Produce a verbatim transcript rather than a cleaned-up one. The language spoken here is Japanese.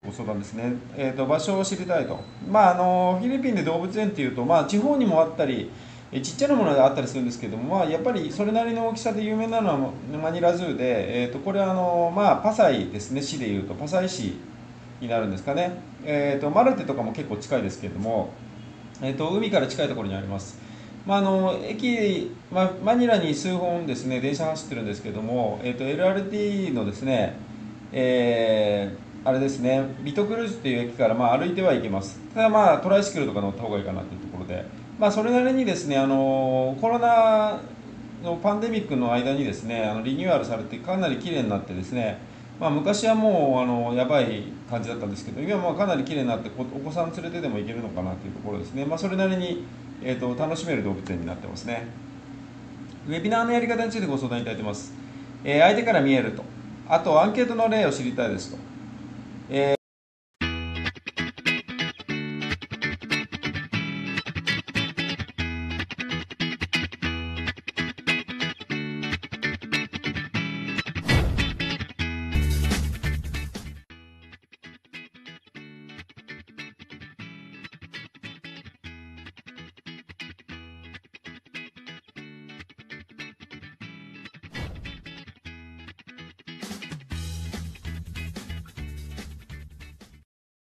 ご相談ですね。えーと、場所を知りたいと。まあ、あの、フィリピンで動物園っていうと、まあ、地方にもあったり、えちっちゃなものがあったりするんですけども、まあ、やっぱりそれなりの大きさで有名なのはマニラズーで、えーと、これはあの、まあ、パサイですね、市でいうと、パサイ市になるんですかね。えーと、マルテとかも結構近いですけれども、えーと、海から近いところにあります。まあ、あの駅、まマニラに数本ですね電車走ってるんですけども、えーと、エルアールティー のですね、えーあれですね、ビトクルーズっていう駅からまあ歩いては行けます。ただまあトライシクルとか乗った方がいいかなというところで、まあ、それなりにですね、あのコロナのパンデミックの間にですね、あのリニューアルされてかなり綺麗になってですね、まあ、昔はもうあのやばい感じだったんですけど、今はまあかなり綺麗になってお子さん連れてでも行けるのかなというところですね、まあ、それなりに、えー、と楽しめる動物園になってますね。ウェビナーのやり方についてご相談いただいてます。えー相手から見えると、あとアンケートの例を知りたいですと、えー